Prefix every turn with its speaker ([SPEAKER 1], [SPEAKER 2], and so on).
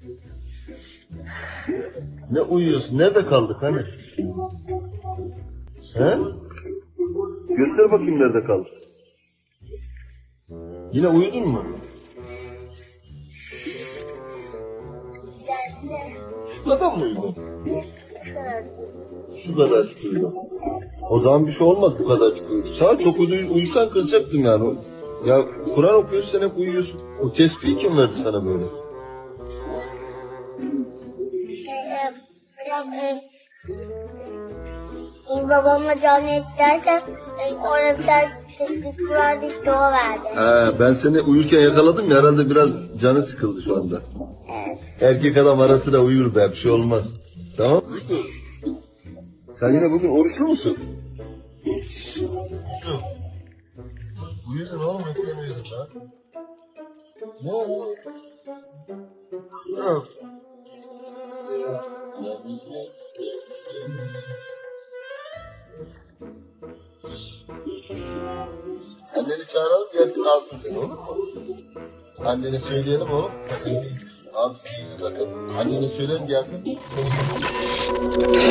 [SPEAKER 1] Ne uyuyorsun? Nerede kaldık hani? He? Göster bakayım nerede kaldık. Yine uyudun mu? Şu kadar mı uyudun? Şu kadarcık uyudum. O zaman bir şey olmaz bu kadarcık uyudum. Sana çok uyusan kızacaktım yani. Ya Kur'an okuyorsun sen hep uyuyorsun. O tespihi kim verdi sana böyle?
[SPEAKER 2] Babamla camiye giderken orada bir tane tespih vardı, işte o verdi.
[SPEAKER 1] Ben seni uyurken yakaladım ya, herhalde biraz canı sıkıldı şu anda.
[SPEAKER 2] Evet.
[SPEAKER 1] Erkek adam ara sıra uyur be, bir şey olmaz. Tamam. Sen yine bugün oruçlu musun? Uyudun oğlum, öpten uyudun ha. Ne oldu? Yok. Anneni çağıralım, gelsin alsın seni, olur mu? Annene söyleyelim oğlum. Abisi iyice zaten. Annene söyleyelim gelsin.